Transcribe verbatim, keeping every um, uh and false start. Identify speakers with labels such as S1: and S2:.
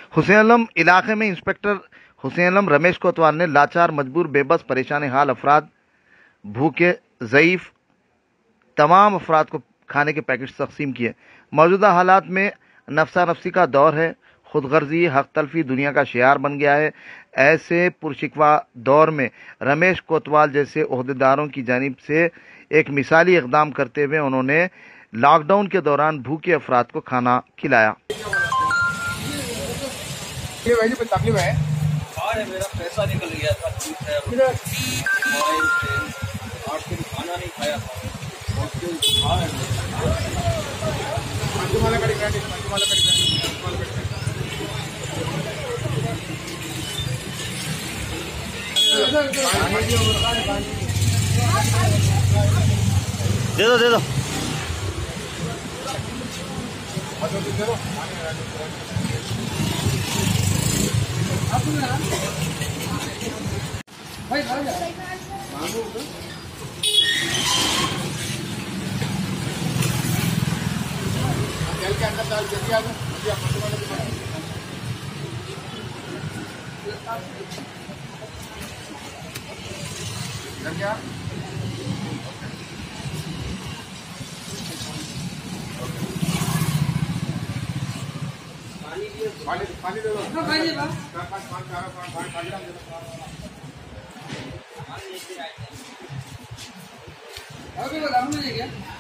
S1: हुसैन आलम इलाके में इंस्पेक्टर हुसैन आलम रमेश कोतवाल ने लाचार, मजबूर, बेबस, परेशान हाल अफराद, भूखे, ज़ईफ तमाम अफराद को खाने के पैकेट तकसीम किए। मौजूदा हालात में नफसा नफसी का दौर है। खुदगर्जी, हक तलफी दुनिया का शियार बन गया है। ऐसे पुरशिकवा दौर में रमेश कोतवाल जैसे ओहदेदारों की जानिब से एक मिसाली इकदाम करते हुए उन्होंने लॉकडाउन के दौरान भूखे अफराद को खाना खिलाया।
S2: ये भाई जी तकलीफ है,
S3: मेरा पैसा निकल गया था मोबाइल से, आठ दिन खाना नहीं खाया था।
S1: दे दो दे दो
S2: भाई तेल के अंदर डाल जल्दी आ जाओ। पानी पानी दे दो। पानी पानी पानी दे दो। अभी बताऊँ मुझे क्या